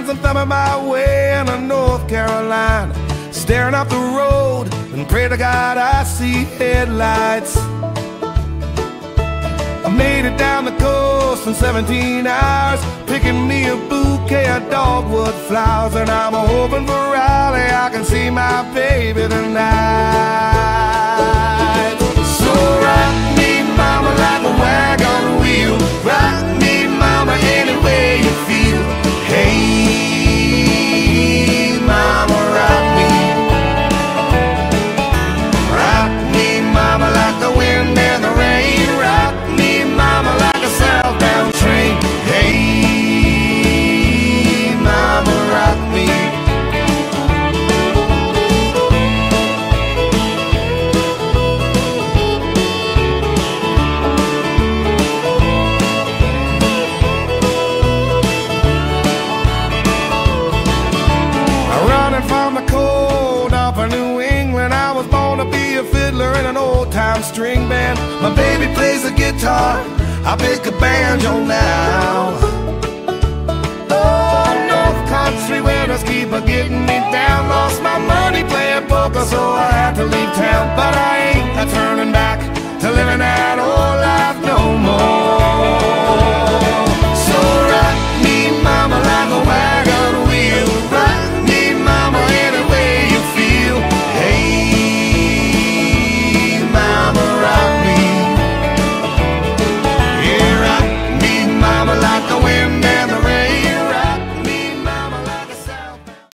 signs and thumbing my way into North Carolina, staring up the road and pray to God I see headlights. I made it down the coast in 17 hours, picking me a bouquet of dogwood flowers, and I'm hoping for Raleigh I can see my baby tonight. So rock me, mama, like a wagon wheel. Rock me, mama, any way you feel. Hey, mama, rock me. Rock me, mama, like the wind and the rain. Rock me, mama, like a southbound train. Hey, mama, rock me. Running from the cold up in New England, I was born to be a fiddler in an old-time string band. My baby plays the guitar, I pick a banjo now. Oh, North Country winters keep a getting me down. Lost my money playing poker, so I had to leave town. But I ain't